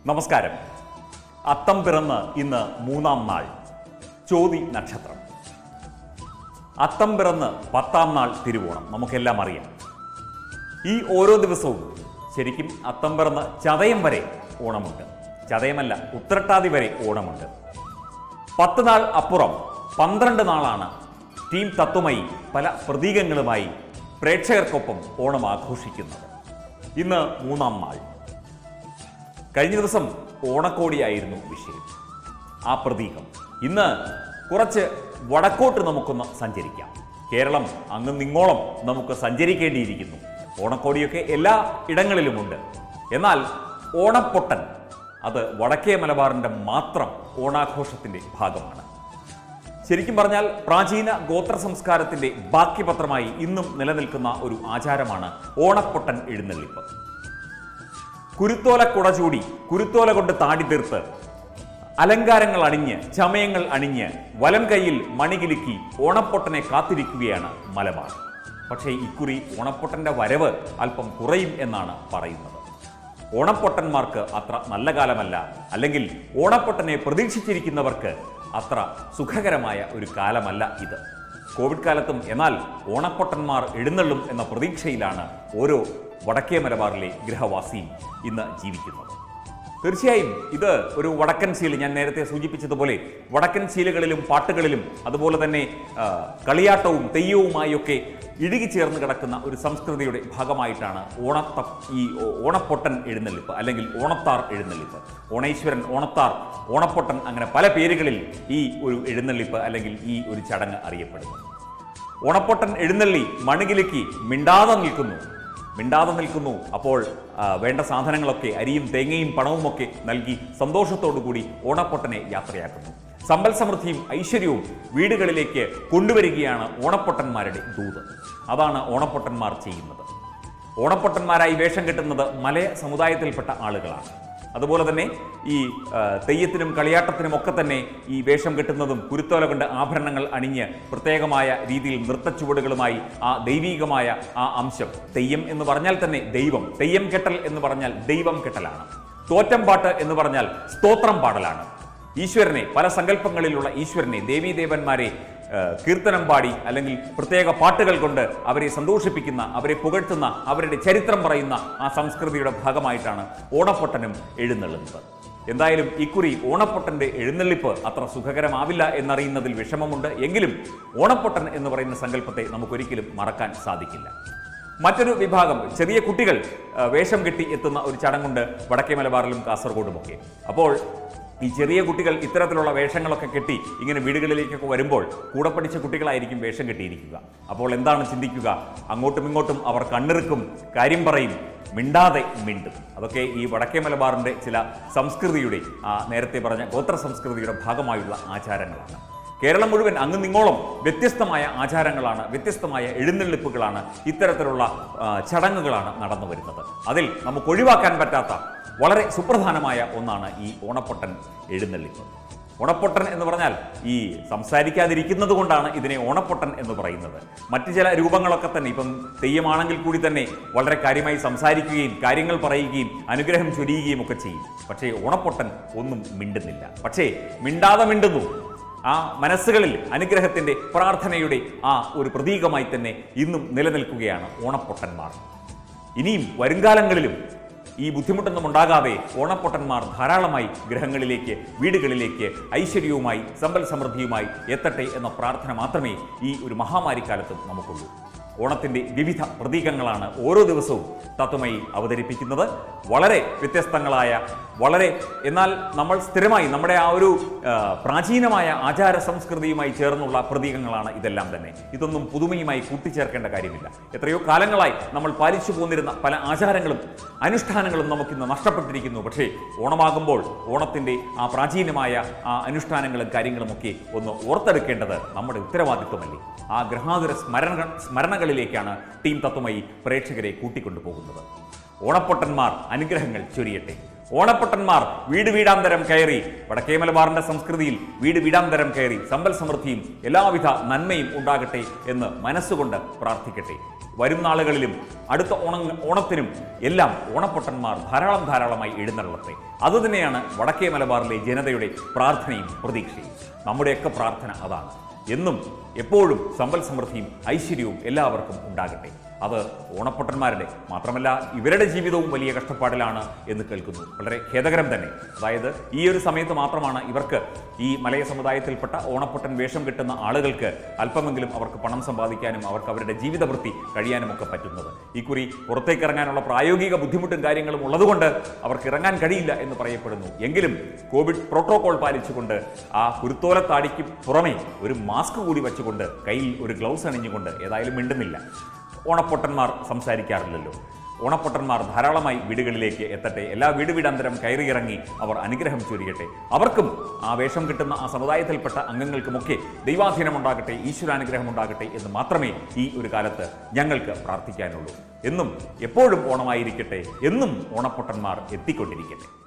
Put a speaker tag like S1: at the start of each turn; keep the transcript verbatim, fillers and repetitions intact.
S1: നമസ്കാരം. അത്തം പിറന്ന് ഇന്ന് മൂന്നാം നാൾ, ചോതി നക്ഷത്രം. അത്തം പിറന്ന് പത്താം നാൾ തിരുവോണം, നമുക്കെല്ലാം അറിയാം. ഈ ഓരോ ദിവസവും ശരിക്കും അത്തം പിറന്ന് ചതയം വരെ ഓണമുണ്ട്. ചതയമല്ല, ഉത്രട്ടാതി വരെ ഓണമുണ്ട്. പത്ത് നാൾ അപ്പുറം പന്ത്രണ്ട് നാളാണ് ടീം തത്വമയി പല പ്രതീകങ്ങളുമായി പ്രേക്ഷകർക്കൊപ്പം ഓണം ആഘോഷിക്കുന്നത്. ഇന്ന് മൂന്നാം നാൾ. കഴിഞ്ഞ ദിവസം ഓണക്കോടിയായിരുന്നു വിഷയം, ആ പ്രതീകം. ഇന്ന് കുറച്ച് വടക്കോട്ട് നമുക്കൊന്ന് സഞ്ചരിക്കാം. കേരളം അങ്ങ് നിങ്ങോളം നമുക്ക് സഞ്ചരിക്കേണ്ടിയിരിക്കുന്നു. ഓണക്കോടിയൊക്കെ എല്ലാ ഇടങ്ങളിലുമുണ്ട്. എന്നാൽ ഓണപ്പൊട്ടൻ അത് വടക്കേ മലബാറിൻ്റെ മാത്രം ഓണാഘോഷത്തിൻ്റെ ഭാഗമാണ്. ശരിക്കും പറഞ്ഞാൽ പ്രാചീന ഗോത്ര സംസ്കാരത്തിൻ്റെ ബാക്കി പത്രമായി ഇന്നും നിലനിൽക്കുന്ന ഒരു ആചാരമാണ് ഓണപ്പൊട്ടൻ എഴുന്നള്ളിപ്പ്. കുരുത്തോല കുട ചൂടി, കുരുത്തോല കൊണ്ട് താടി തീർത്ത്, അലങ്കാരങ്ങൾ അണിഞ്ഞ്, ചമയങ്ങൾ അണിഞ്ഞ്, വലം കൈയിൽ മണികിലുക്കി ഓണപ്പൊട്ടനെ കാത്തിരിക്കുകയാണ് മലബാർ. പക്ഷേ ഇക്കുറി ഓണപ്പൊട്ടൻ്റെ വരവ് അല്പം കുറയും എന്നാണ് പറയുന്നത്. ഓണപ്പൊട്ടന്മാർക്ക് അത്ര നല്ല കാലമല്ല, അല്ലെങ്കിൽ ഓണപ്പൊട്ടനെ പ്രതീക്ഷിച്ചിരിക്കുന്നവർക്ക് അത്ര സുഖകരമായ ഒരു കാലമല്ല ഇത്. കോവിഡ് കാലത്തും എന്നാൽ ഓണപ്പൊട്ടന്മാർ എഴുന്നള്ളും എന്ന പ്രതീക്ഷയിലാണ് ഓരോ വടക്കേ മലബാറിലെ ഗൃഹവാസിയും ഇന്ന് ജീവിക്കുന്നത്. തീർച്ചയായും ഇത് ഒരു വടക്കൻ ശീല, ഞാൻ നേരത്തെ സൂചിപ്പിച്ചതുപോലെ വടക്കൻ ശീലകളിലും പാട്ടുകളിലും അതുപോലെ തന്നെ കളിയാട്ടവും തെയ്യവുമായൊക്കെ ഇഴുകിച്ചേർന്ന് കിടക്കുന്ന ഒരു സംസ്കൃതിയുടെ ഭാഗമായിട്ടാണ് ഓണത്ത ഈ ഓണപ്പൊട്ടൻ എഴുന്നള്ളിപ്പ് അല്ലെങ്കിൽ ഓണത്താർ എഴുന്നള്ളിപ്പ്. ഓണേശ്വരൻ, ഓണത്താർ, ഓണപ്പൊട്ടൻ, അങ്ങനെ പല പേരുകളിൽ ഈ ഒരു എഴുന്നള്ളിപ്പ് അല്ലെങ്കിൽ ഈ ഒരു ചടങ്ങ് അറിയപ്പെടുന്നു. ഓണപ്പൊട്ടൻ എഴുന്നള്ളി മണികിലുക്കി മിണ്ടാതെ നിൽക്കുന്നു മിണ്ടാതെ നിൽക്കുന്നു അപ്പോൾ വേണ്ട സാധനങ്ങളൊക്കെ, അരിയും തേങ്ങയും പണവും ഒക്കെ നൽകി സന്തോഷത്തോടുകൂടി ഓണപ്പൊട്ടനെ യാത്രയാക്കുന്നു. സമ്പൽ സമൃദ്ധിയും ഐശ്വര്യവും വീടുകളിലേക്ക് കൊണ്ടുവരികയാണ് ഓണപ്പൊട്ടന്മാരുടെ ദൂത്. അതാണ് ഓണപ്പൊട്ടന്മാർ ചെയ്യുന്നത്. ഓണപ്പൊട്ടന്മാരായി വേഷം കെട്ടുന്നത് മലയ സമുദായത്തിൽപ്പെട്ട ആളുകളാണ്. അതുപോലെ തന്നെ ഈ തെയ്യത്തിനും കളിയാട്ടത്തിനും ഒക്കെ തന്നെ ഈ വേഷം കെട്ടുന്നതും കുരുത്തോല കൊണ്ട് ആഭരണങ്ങൾ അണിഞ്ഞ് പ്രത്യേകമായ രീതിയിൽ നൃത്തച്ചുവടുകളുമായി ആ ദൈവീകമായ ആ അംശം. തെയ്യം എന്ന് പറഞ്ഞാൽ തന്നെ ദൈവം, തെയ്യം കെട്ടൽ എന്ന് പറഞ്ഞാൽ ദൈവം കെട്ടലാണ്. തോറ്റം പാട്ട് എന്ന് പറഞ്ഞാൽ സ്തോത്രം പാടലാണ്. ഈശ്വരനെ, പല സങ്കല്പങ്ങളിലുള്ള ഈശ്വരനെ, ദേവീദേവന്മാരെ കീർത്തനം പാടി അല്ലെങ്കിൽ പ്രത്യേക പാട്ടുകൾ കൊണ്ട് അവരെ സന്തോഷിപ്പിക്കുന്ന, അവരെ പുകഴ്ത്തുന്ന, അവരുടെ ചരിത്രം പറയുന്ന ആ സംസ്കൃതിയുടെ ഭാഗമായിട്ടാണ് ഓണപ്പൊട്ടനും എഴുന്നള്ളുന്നത്. എന്തായാലും ഇക്കുറി ഓണപ്പൊട്ടൻ്റെ എഴുന്നള്ളിപ്പ് അത്ര സുഖകരമാവില്ല എന്നറിയുന്നതിൽ വിഷമമുണ്ട്. എങ്കിലും ഓണപ്പൊട്ടൻ എന്ന് പറയുന്ന സങ്കല്പത്തെ നമുക്കൊരിക്കലും മറക്കാൻ സാധിക്കില്ല. മറ്റൊരു വിഭാഗം ചെറിയ കുട്ടികൾ വേഷം കെട്ടി എത്തുന്ന ഒരു ചടങ്ങുണ്ട് വടക്കേ മലബാറിലും കാസർഗോഡുമൊക്കെ. അപ്പോൾ ഈ ചെറിയ കുട്ടികൾ ഇത്തരത്തിലുള്ള വേഷങ്ങളൊക്കെ കെട്ടി ഇങ്ങനെ വീടുകളിലേക്കൊക്കെ വരുമ്പോൾ കൂടെ പഠിച്ച കുട്ടികളായിരിക്കും വേഷം കെട്ടിയിരിക്കുക. അപ്പോൾ എന്താണ് ചിന്തിക്കുക? അങ്ങോട്ടും ഇങ്ങോട്ടും അവർ കണ്ണിറുക്കും, കാര്യം പറയും, മിണ്ടാതെ മിണ്ടും. അതൊക്കെ ഈ വടക്കേ മലബാറിൻ്റെ ചില സംസ്കൃതിയുടെ, ആ നേരത്തെ പറഞ്ഞ ഗോത്ര സംസ്കൃതിയുടെ ഭാഗമായുള്ള ആചാരങ്ങളാണ്. കേരളം മുഴുവൻ അങ്ങ് നിങ്ങോളം വ്യത്യസ്തമായ ആചാരങ്ങളാണ്, വ്യത്യസ്തമായ എഴുന്നള്ളിപ്പുകളാണ്, ഇത്തരത്തിലുള്ള ചടങ്ങുകളാണ് നടന്നു വരുന്നത്. അതിൽ നമുക്ക് ഒഴിവാക്കാൻ പറ്റാത്ത വളരെ സുപ്രധാനമായ ഒന്നാണ് ഈ ഓണപ്പൊട്ടൻ എഴുന്നള്ളിപ്പ്. ഓണപ്പൊട്ടൻ എന്ന് പറഞ്ഞാൽ ഈ സംസാരിക്കാതിരിക്കുന്നത് കൊണ്ടാണ് ഇതിനെ ഓണപ്പൊട്ടൻ എന്ന് പറയുന്നത്. മറ്റു ചില രൂപങ്ങളൊക്കെ തന്നെ, ഇപ്പം തെയ്യമാണെങ്കിൽ കൂടി തന്നെ വളരെ കാര്യമായി സംസാരിക്കുകയും കാര്യങ്ങൾ പറയുകയും അനുഗ്രഹം ചൊരിയുകയും ഒക്കെ ചെയ്യും. പക്ഷേ ഓണപ്പൊട്ടൻ ഒന്നും മിണ്ടുന്നില്ല. പക്ഷേ മിണ്ടാതെ മിണ്ടുന്നു. ആ മനസ്സുകളിൽ അനുഗ്രഹത്തിൻ്റെ, പ്രാർത്ഥനയുടെ ആ ഒരു പ്രതീകമായി തന്നെ ഇന്നും നിലനിൽക്കുകയാണ് ഓണപ്പൊട്ടന്മാർ. ഇനിയും വരുംകാലങ്ങളിലും ഈ ബുദ്ധിമുട്ടൊന്നും ഉണ്ടാകാതെ ഓണപ്പൊട്ടന്മാർ ധാരാളമായി ഗൃഹങ്ങളിലേക്ക്, വീടുകളിലേക്ക് ഐശ്വര്യവുമായി സമ്പൽ സമൃദ്ധിയുമായി എത്തട്ടെ എന്ന പ്രാർത്ഥന മാത്രമേ ഈ ഒരു മഹാമാരിക്കാലത്തും നമുക്കുള്ളൂ. ഓണത്തിൻ്റെ വിവിധ പ്രതീകങ്ങളാണ് ഓരോ ദിവസവും തത്വമയി അവതരിപ്പിക്കുന്നത്. വളരെ വ്യത്യസ്തങ്ങളായ, വളരെ എന്നാൽ നമ്മൾ സ്ഥിരമായി നമ്മുടെ ആ ഒരു പ്രാചീനമായ ആചാര സംസ്കൃതിയുമായി ചേർന്നുള്ള പ്രതീകങ്ങളാണ് ഇതെല്ലാം തന്നെ. ഇതൊന്നും പുതുമയുമായി കൂട്ടിച്ചേർക്കേണ്ട കാര്യമില്ല. എത്രയോ കാലങ്ങളായി നമ്മൾ പാലിച്ചു പോന്നിരുന്ന പല ആചാരങ്ങളും അനുഷ്ഠാനങ്ങളും നമുക്കിന്ന് നഷ്ടപ്പെട്ടിരിക്കുന്നു. പക്ഷേ ഓണമാകുമ്പോൾ ഓണത്തിൻ്റെ ആ പ്രാചീനമായ ആ അനുഷ്ഠാനങ്ങളും കാര്യങ്ങളുമൊക്കെ ഒന്ന് ഓർത്തെടുക്കേണ്ടത് നമ്മുടെ ഉത്തരവാദിത്വമല്ലേ. ആ ഗ്രഹാതുര സ്മരണ സ്മരണകളിലേക്കാണ് ടീം തത്വമയി പ്രേക്ഷകരെ കൂട്ടിക്കൊണ്ടുപോകുന്നത്. ഓണപ്പൊട്ടന്മാർ അനുഗ്രഹങ്ങൾ ചൊരിയട്ടെ. ഓണപ്പൊട്ടന്മാർ വീട് വീടാന്തരം കയറി, വടക്കേ മലബാറിന്റെ സംസ്കൃതിയിൽ വീട് വീടാന്തരം കയറി സമ്പൽ സമൃദ്ധിയും എല്ലാവിധ നന്മയും ഉണ്ടാകട്ടെ എന്ന് മനസ്സുകൊണ്ട് പ്രാർത്ഥിക്കട്ടെ. വരും നാളുകളിലും അടുത്ത ഓണ ഓണത്തിനും എല്ലാം ഓണപ്പൊട്ടന്മാർ ധാരാളം ധാരാളമായി എഴുന്നള്ളട്ടെ. അതുതന്നെയാണ് വടക്കേ മലബാറിലെ ജനതയുടെ പ്രാർത്ഥനയും പ്രതീക്ഷയും. നമ്മുടെയൊക്കെ പ്രാർത്ഥന അതാണ്. എന്നും എപ്പോഴും സമ്പൽ സമൃദ്ധിയും ഐശ്വര്യവും എല്ലാവർക്കും ഉണ്ടാകട്ടെ. അത് ഓണപ്പൊട്ടന്മാരുടെ മാത്രമല്ല ഇവരുടെ ജീവിതവും വലിയ കഷ്ടപ്പാടിലാണ് എന്ന് കേൾക്കുന്നു. വളരെ ഖേദകരം തന്നെ. അതായത് ഈ ഒരു സമയത്ത് മാത്രമാണ് ഇവർക്ക് ഈ മലയ സമുദായത്തിൽപ്പെട്ട ഓണപ്പൊട്ടൻ വേഷം കിട്ടുന്ന ആളുകൾക്ക് അല്പമെങ്കിലും അവർക്ക് പണം സമ്പാദിക്കാനും അവർക്ക് അവരുടെ ജീവിതവൃത്തി കഴിയാനുമൊക്കെ പറ്റുന്നത്. ഇക്കുറി പുറത്തേക്ക് ഇറങ്ങാനുള്ള പ്രായോഗിക ബുദ്ധിമുട്ടും കാര്യങ്ങളും ഉള്ളതുകൊണ്ട് അവർക്ക് ഇറങ്ങാൻ കഴിയില്ല എന്ന് പറയപ്പെടുന്നു. എങ്കിലും കോവിഡ് പ്രോട്ടോകോൾ പാലിച്ചുകൊണ്ട് ആ കുരുത്തോലത്താടിക്ക് പുറമെ ഒരു മാസ്ക് കൂടി വെച്ചുകൊണ്ട് കയ്യിൽ ഒരു ഗ്ലൗസ് അണിഞ്ഞുകൊണ്ട് ഏതായാലും മിണ്ടുന്നില്ല. ഓണപ്പൊട്ടന്മാർ സംസാരിക്കാറില്ലല്ലോ. ഓണപ്പൊട്ടന്മാർ ധാരാളമായി വീടുകളിലേക്ക് എത്തട്ടെ. എല്ലാ വീട് വീടാന്തരം കയറിയിറങ്ങി അവർ അനുഗ്രഹം ചൊരിയട്ടെ. അവർക്കും ആ വേഷം കിട്ടുന്ന ആ സമുദായത്തിൽപ്പെട്ട അംഗങ്ങൾക്കുമൊക്കെ ദൈവാധീനം ഉണ്ടാകട്ടെ, ഈശ്വരാനുഗ്രഹം ഉണ്ടാകട്ടെ എന്ന് മാത്രമേ ഈ ഒരു കാലത്ത് ഞങ്ങൾക്ക് പ്രാർത്ഥിക്കാനുള്ളൂ. എന്നും എപ്പോഴും ഓണമായിരിക്കട്ടെ. എന്നും ഓണപ്പൊട്ടന്മാർ എത്തിക്കൊണ്ടിരിക്കട്ടെ.